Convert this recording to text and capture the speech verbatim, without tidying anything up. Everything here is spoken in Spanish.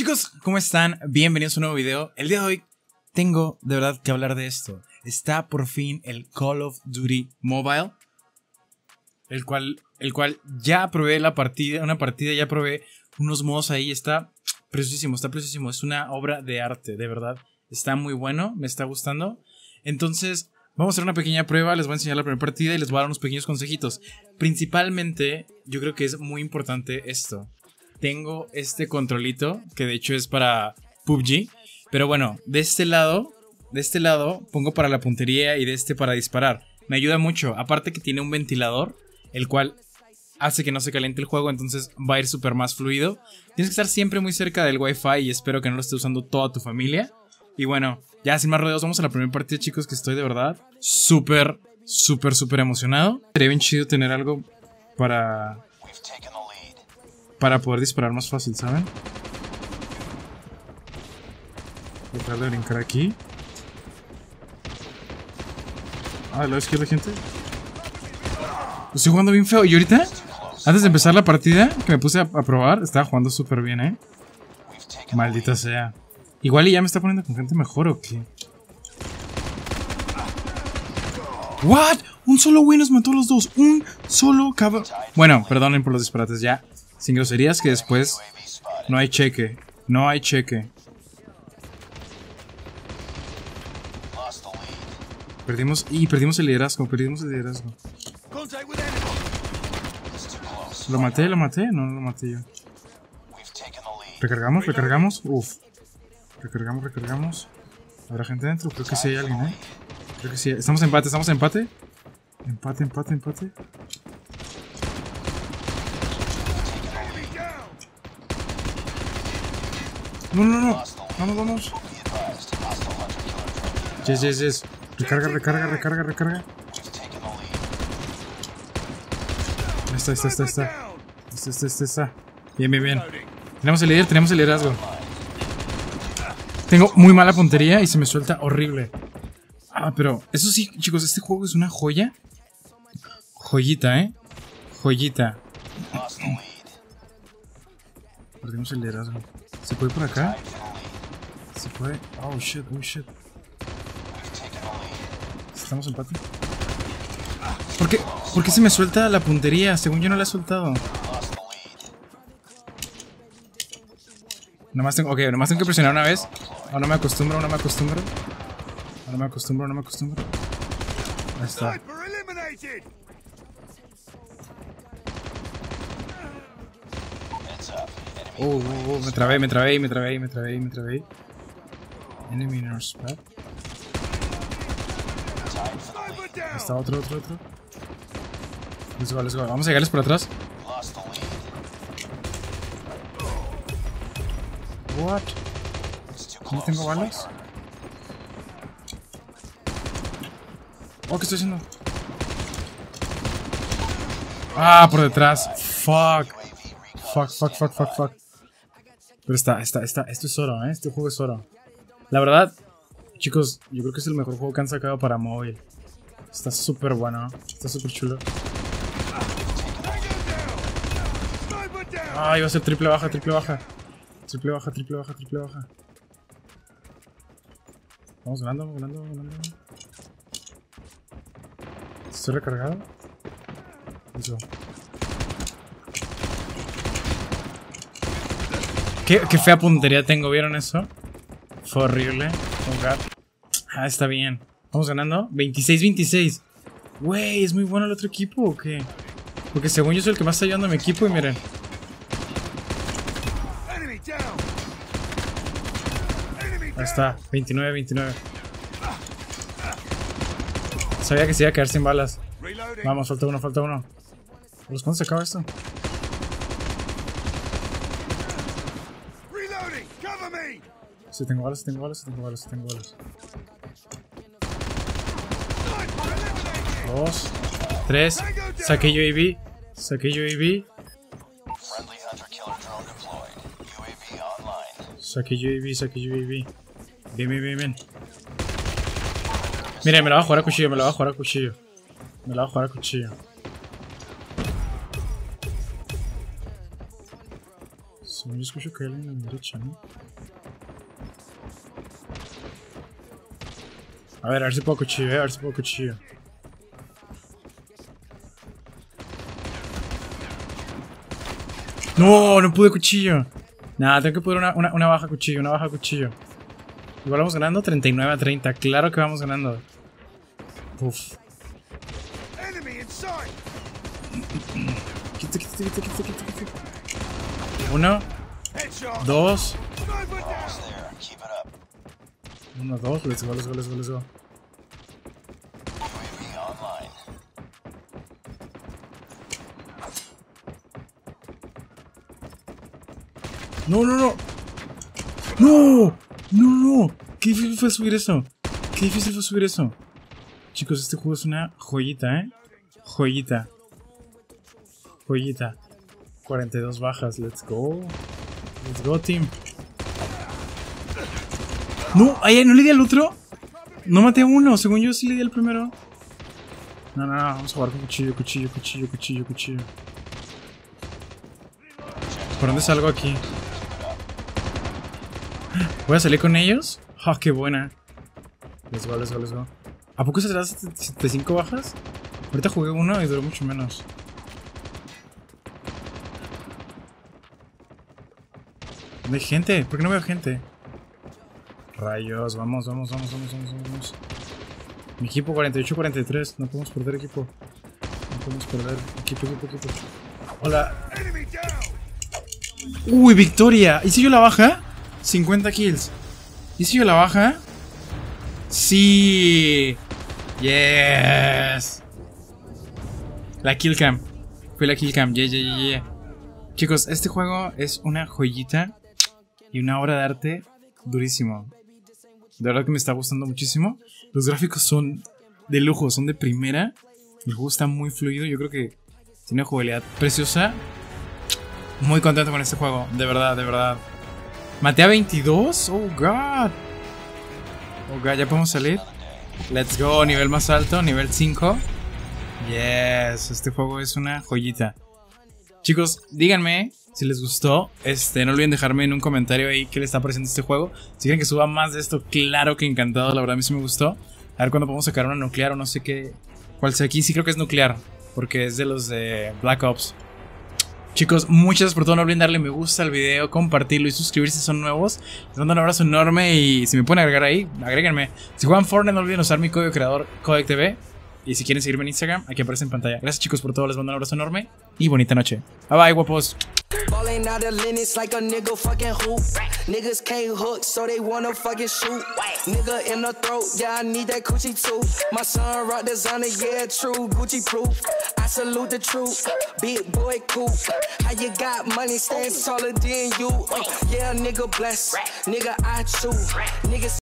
Chicos, ¿cómo están? Bienvenidos a un nuevo video. El día de hoy tengo de verdad que hablar de esto. Está por fin el Call of Duty Mobile, el cual, el cual ya probé la partida, una partida, ya probé unos modos ahí. Está preciosísimo, está preciosísimo. Es una obra de arte, de verdad. Está muy bueno, me está gustando. Entonces, vamos a hacer una pequeña prueba. Les voy a enseñar la primera partida y les voy a dar unos pequeños consejitos. Principalmente, yo creo que es muy importante esto. Tengo este controlito, que de hecho es para P U B G. Pero bueno, de este lado, de este lado pongo para la puntería y de este para disparar. Me ayuda mucho, aparte que tiene un ventilador, el cual hace que no se caliente el juego, entonces va a ir súper más fluido. Tienes que estar siempre muy cerca del Wi-Fi y espero que no lo esté usando toda tu familia. Y bueno, ya sin más rodeos, vamos a la primera partida, chicos, que estoy de verdad súper, súper, súper emocionado. Sería bien chido tener algo para... para poder disparar más fácil, ¿saben? Voy a tratar de brincar aquí. Ah, ¿lo izquierda, gente? Lo estoy jugando bien feo. Y ahorita, antes de empezar la partida, que me puse a, a probar, estaba jugando súper bien, ¿eh? Maldita sea. Igual y ya me está poniendo con gente mejor, ¿o qué? ¿What? Un solo güey nos mató a los dos. Un solo cabrón. Bueno, perdonen por los disparates, ya. Sin groserías, que después no hay cheque. No hay cheque. Perdimos. Y perdimos el liderazgo. Perdimos el liderazgo. ¿Lo maté? ¿Lo maté? No, no lo maté yo. ¿Recargamos? ¿Recargamos? Uf. Recargamos, recargamos. ¿Habrá gente dentro? Creo que sí hay alguien, ¿eh? Creo que sí. Estamos en empate, estamos en empate. Empate, empate, empate. No, no, no. Vamos, vamos. Yes, yes, yes. Recarga, recarga, recarga, recarga. Ahí está, está, está, está. Está, está, está, está. Bien, bien, bien. Tenemos el líder, tenemos el liderazgo. Tengo muy mala puntería y se me suelta horrible. Ah, pero eso sí, chicos, este juego es una joya. Joyita, ¿eh? Joyita. Perdimos el liderazgo. ¿Se puede por acá? ¿Se puede? Oh shit, oh shit. ¿Estamos en empate? ¿Por qué? ¿Por qué se me suelta la puntería? Según yo no la he soltado. Nomás tengo, ok, nomás tengo que presionar una vez. Oh, no me acostumbro, no me acostumbro. Oh, no me acostumbro, no me acostumbro. Ahí está. Oh, oh, oh, me trabé, me trabé, me trabé, me trabé, me trabé. Enemy in our spot. Ahí está otro, otro, otro. Let's go, let's go. Vamos a llegarles por atrás. What? ¿No tengo balas? Oh, ¿qué estoy haciendo? Ah, por detrás. Fuck. Fuck, fuck, fuck, fuck, fuck. Pero está, está, está. Esto es oro, ¿eh? Este juego es oro. La verdad, chicos, yo creo que es el mejor juego que han sacado para móvil. Está súper bueno. Está súper chulo. Ah, iba a ser triple baja, triple baja. Triple baja, triple baja, triple baja. Vamos ganando, ganando, ganando. ¿Estoy recargado? Eso. ¿Qué, qué fea puntería tengo, ¿vieron eso? Fue horrible. Ah, está bien. Vamos ganando. veintiséis veintiséis. Güey, ¿es muy bueno el otro equipo o qué? Porque según yo soy el que más está ayudando a mi equipo y miren. Ahí está, veintinueve veintinueve. Sabía que se iba a quedar sin balas. Vamos, falta uno, falta uno. ¿Los cuándo se acaba esto? Si tengo balas, si tengo balas, si tengo balas, si tengo balas. Dos, tres. Saqué U A V. Saqué U A V. Saqué U A V, saqué U A V. Bien, bien, bien, bien. Mira, me la va a jugar a cuchillo, me la va a jugar a cuchillo. Me la va a jugar a cuchillo. Yo escucho que hay alguien a mi derecha, ¿no? A ver, a ver si puedo cuchillo, eh, a ver si puedo cuchillo. No, no pude cuchillo. Nada, tengo que poner una, una, una baja cuchillo, una baja cuchillo. Igual vamos ganando treinta y nueve a treinta. Claro que vamos ganando. Uf. Quita, quita, quita, quita, quita, quita. Uno. Dos. Uno, dos. Let's go, let's go, let's go, let's go. No, no, no. No, no, no. Qué difícil fue subir eso. Qué difícil fue subir eso. Chicos, este juego es una joyita, ¿eh? Joyita. Joyita. cuarenta y dos bajas. Let's go. Let's go, team. No, ay, ¿no le di al otro? No maté a uno. Según yo sí le di al primero. No, no, no. Vamos a jugar con cuchillo, cuchillo, cuchillo, cuchillo, cuchillo. ¿Por dónde salgo aquí? ¿Voy a salir con ellos? ¡Ah, oh, qué buena! Let's go, let's go, let's go. ¿A poco se te da setenta y cinco bajas? Ahorita jugué uno y duró mucho menos. ¿Dónde hay gente? ¿Por qué no veo gente? Rayos, vamos, vamos, vamos, vamos, vamos, vamos. Mi equipo cuarenta y ocho a cuarenta y tres. No podemos perder equipo. No podemos perder equipo, equipo, equipo. Hola. Uy, victoria. ¿Y si yo la baja? cincuenta kills. ¿Y si yo la baja? Sí. Yes. La kill cam. Fue la kill cam. Yeah, yeah, yeah, yeah. Chicos, este juego es una joyita y una obra de arte durísimo. De verdad que me está gustando muchísimo. Los gráficos son de lujo, son de primera. El juego está muy fluido. Yo creo que tiene una jugabilidad preciosa. Muy contento con este juego. De verdad, de verdad. Maté a veintidós. Oh, God. Oh, God, ya podemos salir. Let's go, nivel más alto, nivel cinco. Yes, este juego es una joyita. Chicos, díganme si les gustó. Este, no olviden dejarme en un comentario ahí qué les está pareciendo este juego. Si quieren que suba más de esto, claro que encantado. La verdad a mí sí me gustó. A ver cuándo podemos sacar una nuclear o no sé qué. ¿Cuál sea aquí? Sí creo que es nuclear, porque es de los de Black Ops. Chicos, muchas gracias por todo. No olviden darle me gusta al video, compartirlo y suscribirse si son nuevos. Les mando un abrazo enorme y si me pueden agregar ahí, agréguenme. Si juegan Fortnite no olviden usar mi código creador CodecTV. Y si quieren seguirme en Instagram, aquí aparece en pantalla. Gracias chicos por todo, les mando un abrazo enorme y bonita noche. Bye bye, guapos. Ballin' out of Linux like a nigga fucking hoop. Niggas can't hook, so they wanna fucking shoot. Nigga in the throat, yeah, I need that coochie too. My son rock designer, yeah, true, Gucci proof. I salute the truth, big boy cool. How you got money, stands taller than you? Uh, yeah, nigga blessed, nigga I choose. Niggas